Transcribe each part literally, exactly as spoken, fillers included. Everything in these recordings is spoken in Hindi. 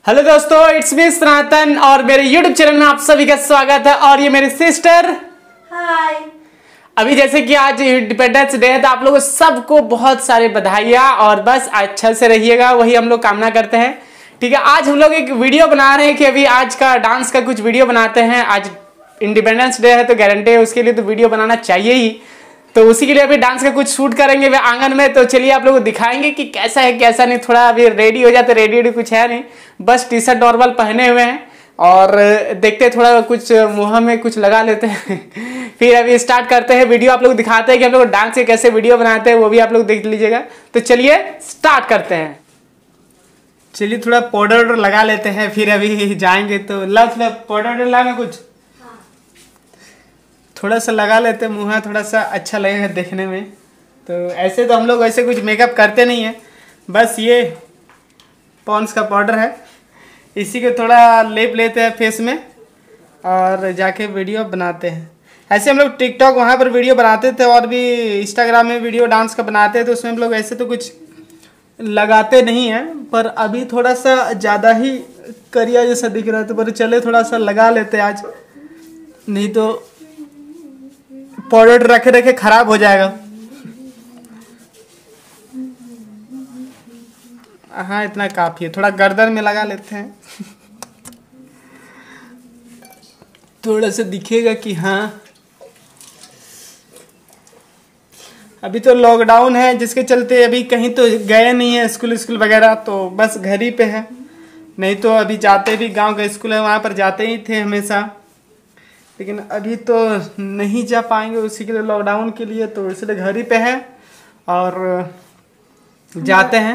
हेलो दोस्तों, इट्स मी सनातन और मेरे यूट्यूब चैनल में आप सभी का स्वागत है। और ये मेरी सिस्टर। हाय। अभी जैसे कि आज इंडिपेंडेंस डे है तो आप लोगों सबको बहुत सारे बधाइयाँ और बस अच्छा से रहिएगा, वही हम लोग कामना करते हैं। ठीक है, आज हम लोग एक वीडियो बना रहे हैं कि अभी आज का डांस का कुछ वीडियो बनाते हैं। आज इंडिपेंडेंस डे है तो गारंटी है उसके लिए तो वीडियो बनाना चाहिए ही। तो उसी के लिए अभी डांस का कुछ शूट करेंगे वे आंगन में। तो चलिए आप लोगों को दिखाएंगे कि कैसा है कैसा नहीं। थोड़ा अभी रेडी हो जाते, रेडी रेडी कुछ है नहीं, बस टी शर्ट नॉर्मल पहने हुए हैं और देखते थोड़ा कुछ मुंह में कुछ लगा लेते हैं फिर अभी स्टार्ट करते हैं वीडियो। आप लोग दिखाते हैं कि हम लोग डांस के कैसे वीडियो बनाते हैं, वो भी आप लोग देख लीजिएगा। तो चलिए स्टार्ट करते हैं। चलिए थोड़ा पाउडर वाउडर लगा लेते हैं, फिर अभी जाएंगे। तो लव पाउडर वाउडर लाना कुछ थोड़ा सा लगा लेते हैं, मुँह थोड़ा सा अच्छा लगेगा देखने में। तो ऐसे तो हम लोग ऐसे कुछ मेकअप करते नहीं है, बस ये पॉन्ड्स का पाउडर है, इसी को थोड़ा लेप लेते हैं फेस में और जाके वीडियो बनाते हैं। ऐसे हम लोग टिकटॉक वहाँ पर वीडियो बनाते थे और भी इंस्टाग्राम में वीडियो डांस का बनाते हैं, तो उसमें हम लोग ऐसे तो कुछ लगाते नहीं हैं। पर अभी थोड़ा सा ज़्यादा ही करिया जैसा दिख रहा है, तो पर चले थोड़ा सा लगा लेते हैं आज, नहीं तो पाउडर रखे रखे खराब हो जाएगा। हाँ इतना काफी है, थोड़ा गर्दन में लगा लेते हैं थोड़ा सा दिखेगा कि हाँ। अभी तो लॉकडाउन है जिसके चलते अभी कहीं तो गए नहीं है, स्कूल स्कूल वगैरह, तो बस घर ही पे है। नहीं तो अभी जाते भी, गांव का स्कूल है वहाँ पर जाते ही थे हमेशा, लेकिन अभी तो नहीं जा पाएंगे उसी के लिए, लॉकडाउन के लिए, तो इसलिए घर ही पे है और जाते हैं।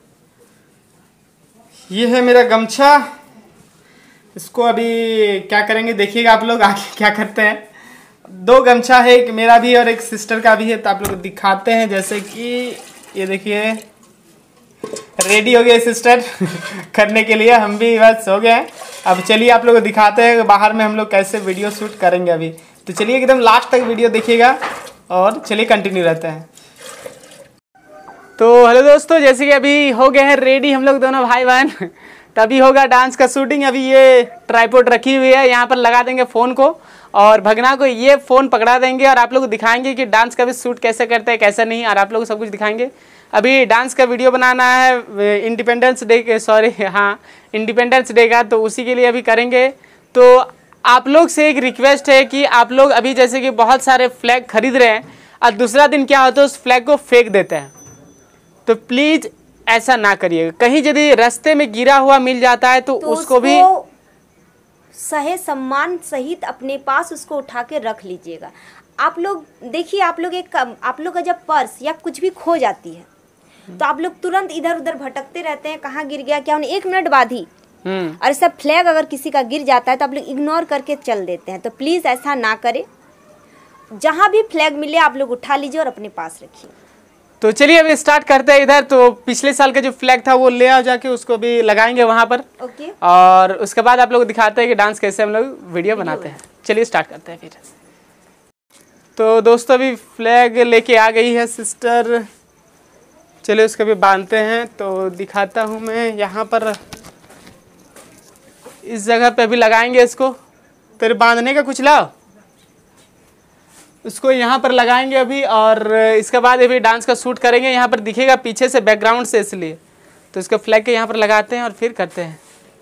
ये है मेरा गमछा, इसको अभी क्या करेंगे देखिएगा आप लोग आगे क्या करते हैं। दो गमछा है, एक मेरा भी और एक सिस्टर का भी है, तो आप लोग दिखाते हैं। जैसे कि ये देखिए रेडी हो गए सिस्टर करने के लिए, हम भी बस हो गए। अब चलिए आप लोग को दिखाते हैं बाहर में हम लोग कैसे वीडियो शूट करेंगे अभी। तो चलिए एकदम लास्ट तक वीडियो देखिएगा और चलिए कंटिन्यू रहते हैं। तो हेलो दोस्तों, जैसे कि अभी हो गए हैं रेडी हम लोग दोनों भाई बहन तभी होगा डांस का शूटिंग। अभी ये ट्राइपॉड रखी हुई है, यहाँ पर लगा देंगे फ़ोन को और भगना को ये फ़ोन पकड़ा देंगे और आप लोग को दिखाएंगे कि डांस का भी शूट कैसे करते हैं कैसे नहीं, और आप लोग को सब कुछ दिखाएंगे। अभी डांस का वीडियो बनाना है इंडिपेंडेंस डे के, सॉरी हाँ इंडिपेंडेंस डे का, तो उसी के लिए अभी करेंगे। तो आप लोग से एक रिक्वेस्ट है कि आप लोग अभी जैसे कि बहुत सारे फ्लैग खरीद रहे हैं और दूसरा दिन क्या होता है उस फ्लैग को फेंक देते हैं, तो प्लीज़ ऐसा ना करिएगा। कहीं यदि रास्ते में गिरा हुआ मिल जाता है तो, तो उसको, उसको भी सहे सम्मान सहित अपने पास उसको उठा के रख लीजिएगा। आप लोग देखिए, आप लोग एक आप लोग का जब पर्स या कुछ भी खो जाती है तो आप लोग तुरंत इधर उधर भटकते रहते हैं, कहाँ गिर गया क्या, एक मिनट बाद ही। और सब फ्लैग अगर किसी का गिर जाता है तो आप लोग इग्नोर करके चल देते हैं, तो प्लीज़ ऐसा ना करें। जहाँ भी फ्लैग मिले आप लोग उठा लीजिए और अपने पास रखिए। तो चलिए अभी स्टार्ट करते हैं इधर। तो पिछले साल का जो फ्लैग था वो ले आओ जाके, उसको भी लगाएंगे वहाँ पर। ओके। और उसके बाद आप लोग दिखाते हैं कि डांस कैसे हम लोग वीडियो बनाते हैं। चलिए स्टार्ट करते हैं फिर। तो दोस्तों अभी फ्लैग लेके आ गई है सिस्टर, चलिए उसको भी बांधते हैं। तो दिखाता हूँ मैं, यहाँ पर इस जगह पे भी लगाएंगे इसको। तेरे बांधने का कुछ लाओ, उसको यहाँ पर लगाएंगे अभी और इसके बाद अभी डांस का शूट करेंगे। यहाँ पर दिखेगा पीछे से बैकग्राउंड से, इसलिए तो इसको फ्लैग के यहाँ पर लगाते हैं और फिर करते हैं।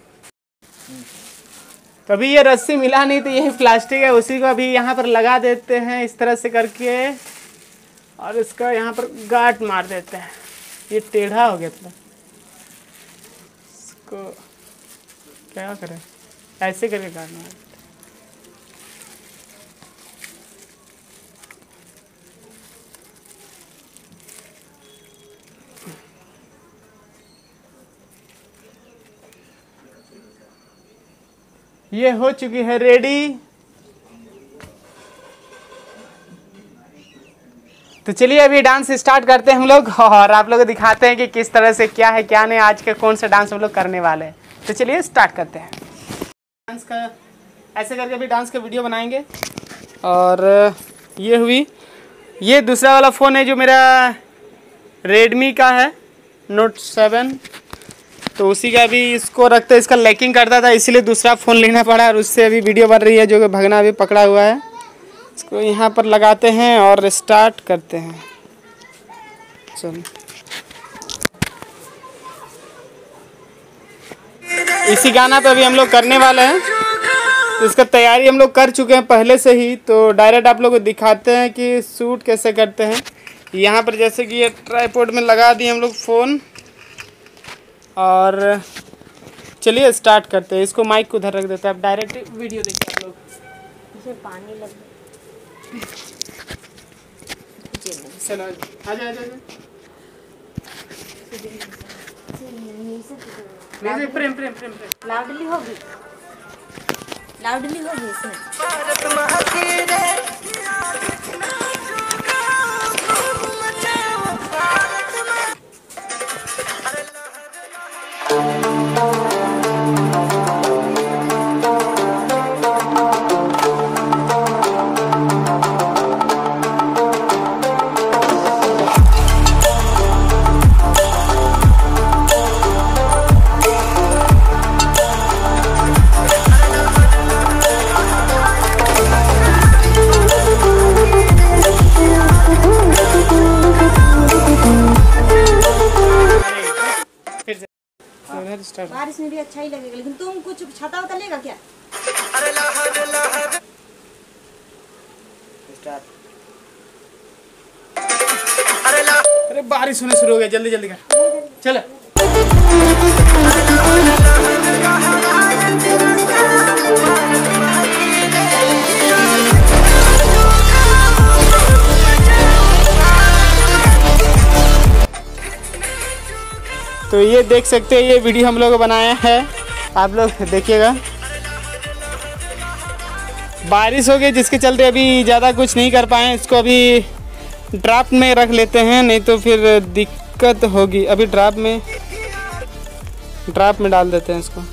तो अभी ये रस्सी मिला नहीं तो यही प्लास्टिक है, उसी को अभी यहाँ पर लगा देते हैं इस तरह से करके और इसका यहाँ पर गांठ मार देते हैं। ये टेढ़ा हो गया था, इसको क्या करें, ऐसे करके गांठ मार। ये हो चुकी है रेडी। तो चलिए अभी डांस स्टार्ट करते हैं हम लोग और आप लोग को दिखाते हैं कि किस तरह से क्या है क्या नहीं, आज का कौन सा डांस हम लोग करने वाले हैं। तो चलिए स्टार्ट करते हैं डांस का। ऐसे करके अभी डांस का वीडियो बनाएंगे। और ये हुई, ये दूसरा वाला फ़ोन है जो मेरा रेडमी का है, नोट सेवन। तो तो उसी का भी इसको रखते इसका लैकिंग करता था, इसीलिए दूसरा फ़ोन लेना पड़ा और उससे अभी वीडियो बन रही है जो कि भगना अभी पकड़ा हुआ है। इसको यहाँ पर लगाते हैं और स्टार्ट करते हैं। चलो इसी गाना पे अभी हम लोग करने वाले हैं, तो इसका तैयारी हम लोग कर चुके हैं पहले से ही। तो डायरेक्ट आप लोग को दिखाते हैं कि शूट कैसे करते हैं। यहाँ पर जैसे कि ये ट्राइपॉड में लगा दिए हम लोग फ़ोन और चलिए स्टार्ट करते हैं। इसको माइक को उधर रख देते हैं, आप डायरेक्ट वीडियो देखिए आप लोग। इसमें पानी लग चलो आ जाए म्यूजिक प्रेम प्रेम प्रेम प्रेम लाउडली होगी, लाउडली होगी इसमें। बारिश में भी अच्छा ही लगेगा, लेकिन तुम कुछ छाता उता लेगा क्या? अरे बारिश होने शुरू हो गया, जल्दी जल्दी कर चलो। तो ये देख सकते हैं, ये वीडियो हम लोग बनाया है, आप लोग देखिएगा। बारिश हो गई जिसके चलते अभी ज़्यादा कुछ नहीं कर पाए। इसको अभी ड्राफ्ट में रख लेते हैं, नहीं तो फिर दिक्कत होगी। अभी ड्राफ्ट में ड्राफ्ट में डाल देते हैं इसको।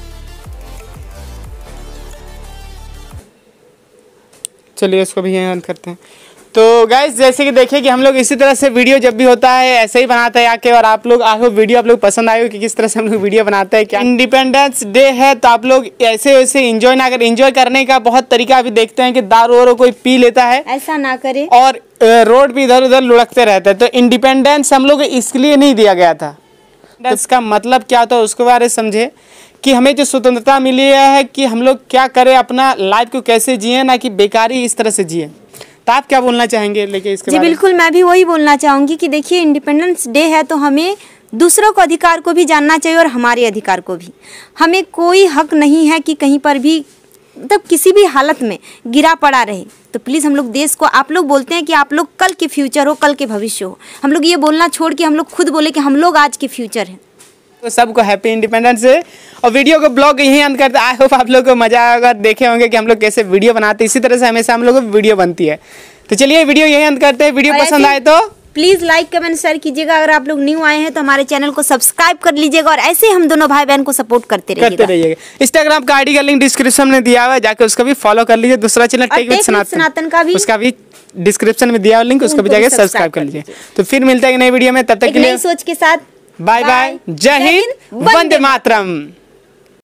चलिए इसको भी यहाँ करते हैं। तो गाइस जैसे कि देखिए कि हम लोग इसी तरह से वीडियो जब भी होता है ऐसे ही बनाते हैं आके, और आप लोग आपको वीडियो आप लोग पसंद आए कि किस तरह से हम लोग वीडियो बनाते हैं। क्या इंडिपेंडेंस डे है तो आप लोग ऐसे वैसे एंजॉय ना करें। एंजॉय करने का बहुत तरीका अभी देखते हैं कि दारू वारू कोई पी लेता है, ऐसा ना करे, और रोड पे इधर उधर लुढ़कते रहते हैं। तो इंडिपेंडेंस हम लोग इसलिए नहीं दिया गया था। तो इसका मतलब क्या होता है उसके बारे में समझे कि हमें जो स्वतंत्रता मिली है कि हम लोग क्या करें, अपना लाइफ को कैसे जिए, ना कि बेकारी इस तरह से जिए। तो आप क्या बोलना चाहेंगे लेके इसके जी बारे में? बिल्कुल, मैं भी वही बोलना चाहूँगी कि देखिए इंडिपेंडेंस डे है तो हमें दूसरों को अधिकार को भी जानना चाहिए और हमारे अधिकार को भी। हमें कोई हक नहीं है कि कहीं पर भी मतलब किसी भी हालत में गिरा पड़ा रहे। तो प्लीज़ हम लोग देश को, आप लोग बोलते हैं कि आप लोग कल के फ्यूचर हो, कल के भविष्य हो, हम लोग ये बोलना छोड़ के हम लोग खुद बोले कि हम लोग आज के फ्यूचर हैं। तो सबको हैप्पी इंडिपेंडेंस डे। और वीडियो को ब्लॉग यहीं अंत करते। आई होप आप लोग को मजा आएगा, देखे होंगे कि हम लोग कैसे वीडियो बनाते हैं। इसी तरह से हमेशा हम लोग को वीडियो बनती है। तो चलिए वीडियो यहीं अंत करते हैं। वीडियो पसंद आए तो प्लीज़ लाइक कमेंट शेयर कीजिएगा। अगर आप लोग न्यू आए हैं तो हमारे चैनल को सब्सक्राइब कर लीजिएगा और ऐसे हम दोनों भाई बहन को सपोर्ट करते रहिएगा करते रहिएगा। इंस्टाग्राम का आईडी का लिंक डिस्क्रिप्शन में दिया हुआ है, जाकर उसका भी फॉलो कर लीजिए। दूसरा चैनल टेक विद सनातन का भी उसका भी डिस्क्रिप्शन में दिया हुआ लिंक, उसको भी जाकर सब्सक्राइब कर लीजिए। तो फिर मिलते हैं नई वीडियो में, तब तक के लिए सोच के साथ बाय बाय। जय हिंद, वंदे मातरम।